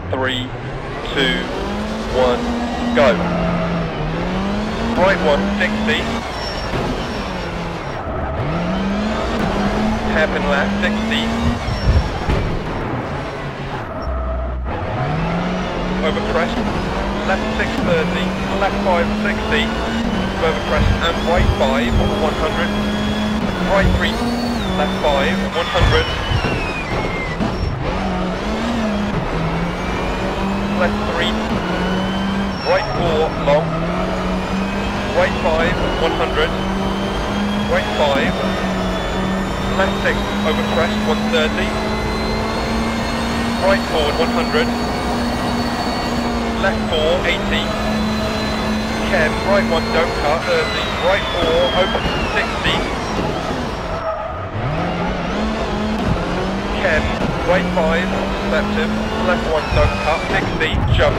3, 2, 1, go. Right 160. Hairpin left 60. Over crest. Left 630. Left 560. Over crest and right 5 100. Right 3. Left 5 100. Left 3. Right 4 long. Right 5, 100, right 5, left 6, over crest, 130, right forward, 100, left 4, 80, chem, right 1, don't cut, 30, right 4, open, 60, chem, right 5, receptive, left 1, don't cut, 60, jump,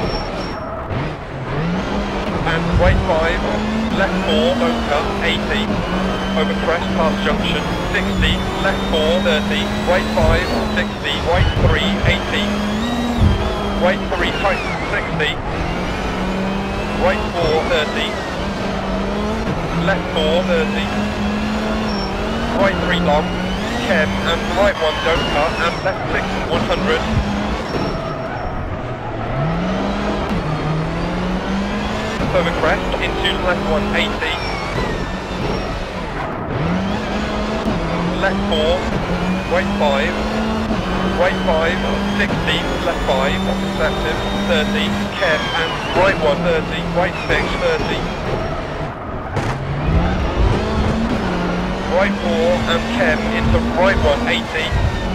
and right 5, left 4, don't cut, 80, over crest, past junction, 60, left 4, 30, right 5, 60, right 3, 80, right 3, tight, 60, right 4, 30, left 4, 30, right 3 long, chem, and right 1, don't cut, and left 6, 100, over crest, into left 180, left 4, right 5, right 5, 60, left 5, receptive, 30, chem, and right 1, 30, right 6, 30, right 4, and chem, into right 180,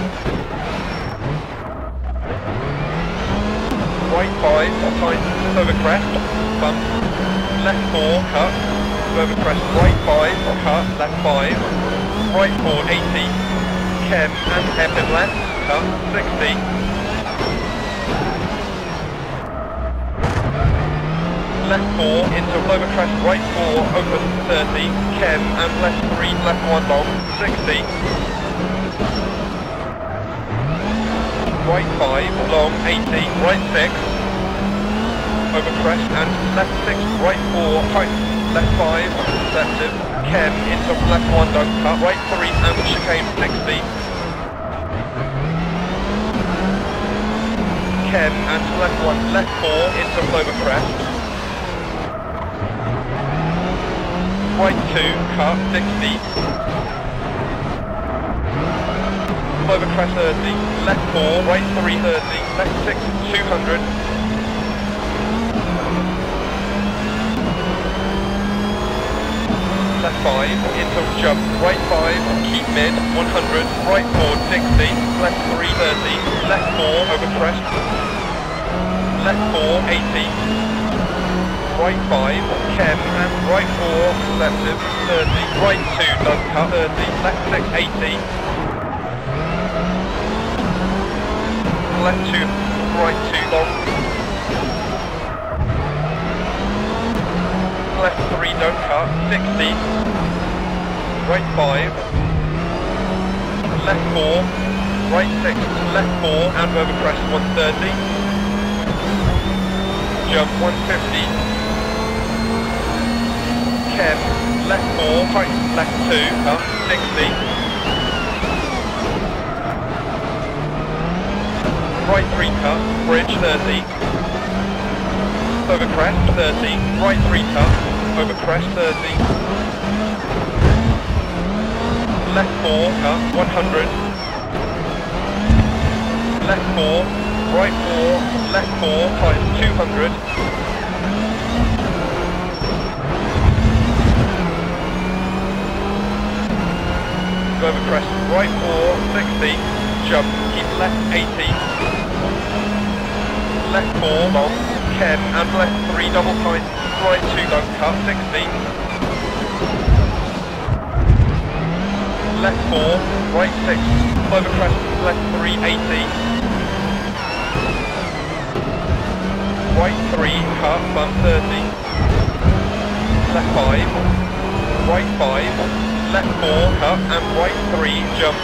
right 5, tight, over crest, bump, left 4, cut, over crest, right 5, cut, left 5, right 4, 80, chem, and hairpin left, cut, 60, left 4, into over crest, right 4, open, 30, chem, and left 3, left 1 long, 60, right 5, long, 80, right 6, over crest and left 6, right 4, tight, left 5, receptive, chem, into left 1, don't cut, right 3 and chicane 60, chem and left 1, left 4, into over crest, right 2, cut, 60, over crest 30, left 4, right 3, 30, left 6, 200, left 5, into jump, right 5, keep mid, 100, right forward, 60, left 3, 30, left 4, over crest, left 4, 80, right 5, chem, and right 4, receptive, 30, right 2, don't cut, 30, left 6, 80, left 2, right 2, long, left 3, don't cut, 60, right 5, left 4, right 6, left 4, and over crest 130, jump 150, chem, left 4, tight, left 2, cut, 60, right 3 cut, bridge 30, over crest 30, right 3 cut, over crest 30, left 4 cut, 100, left 4, right 4, left 4, tight, 200, over crest, right 4, 60, jump, keep left 80, left 4, long, chem, and left 3, double tight, right 2, don't cut, 60, left 4, right 6, over crest, left 3, 80, right 3, cut, bump 30, left 5, right 5, left 4, cut, and right 3, jump,